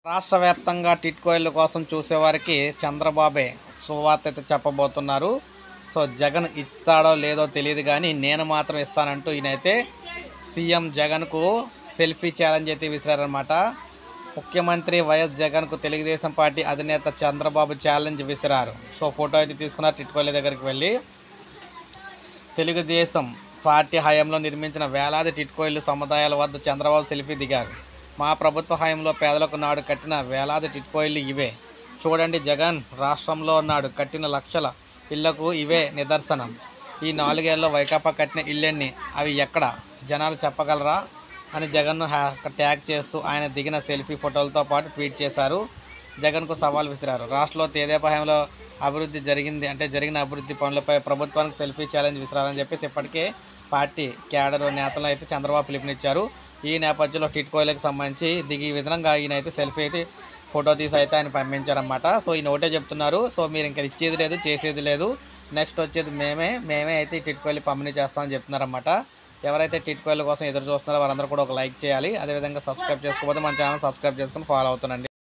రాష్ట్ర వ్యాప్తంగా టిట్కోయిల కోసం చూసేవారికి చంద్రబాబే శుభవార్త అయితే చెప్పబోతున్నారు. సో జగన్ ఇస్తాడో లేదో తెలియదు కానీ నేను మాత్రం ఇస్తానంటూ ఈయనైతే సీఎం జగన్కు సెల్ఫీ ఛాలెంజ్ అయితే విసిరారనమాట. ముఖ్యమంత్రి వైఎస్ జగన్కు తెలుగుదేశం పార్టీ అధినేత చంద్రబాబు ఛాలెంజ్ విసిరారు. సో ఫోటో అయితే తీసుకున్నారు టిట్కోయిల దగ్గరికి వెళ్ళి. తెలుగుదేశం పార్టీ హయాంలో నిర్మించిన వేలాది టిట్కోయిలు సముదాయాల వద్ద చంద్రబాబు సెల్ఫీ దిగారు. మా ప్రభుత్వ హయాంలో పేదలకు నాడు కట్టిన వేలాది టిట్కోయిలు ఇవే చూడండి. జగన్ రాష్ట్రంలో నాడు కట్టిన లక్షల ఇళ్లకు ఇవే నిదర్శనం. ఈ 4 ఏళ్లలో వైకాపా కట్టిన ఇల్లెన్ని, అవి ఎక్కడ, జనాలు చెప్పగలరా అని జగన్ను ట్యాగ్ చేస్తూ ఆయన దిగిన సెల్ఫీ ఫోటోలతో పాటు ట్వీట్ చేశారు. జగన్కు సవాల్ విసిరారు. రాష్ట్రంలో తెదేపా హయాంలో అభివృద్ధి జరిగిన అభివృద్ధి పనులపై ప్రభుత్వానికి సెల్ఫీ ఛాలెంజ్ విసిరాలని చెప్పేసి ఇప్పటికే పార్టీ క్యాడర్ నేతలు అయితే చంద్రబాబు పిలుపునిచ్చారు. ఈ నేపథ్యంలో టిట్కోయిలకు సంబంధించి ఈ విధంగా ఈయన అయితే సెల్ఫీ అయితే ఫోటో తీసి అయితే ఆయన పంపించారన్నమాట. సో ఈయన ఒకటే చెప్తున్నారు, సో మీరు ఇంకా ఇచ్చేది లేదు చేసేది లేదు, నెక్స్ట్ వచ్చేది మేమే అయితే ఈ టిట్కోయిలు పంపిణీ చేస్తామని చెప్తున్నారన్నమాట. ఎవరైతే టిట్కోయిల కోసం ఎదురు చూస్తున్నారో వారందరూ కూడా ఒక లైక్ చేయాలి. అదేవిధంగా సబ్స్క్రైబ్ చేసుకోకపోతే మన ఛానల్ సబ్స్క్రైబ్ చేసుకుని ఫాలో అవుతానండి.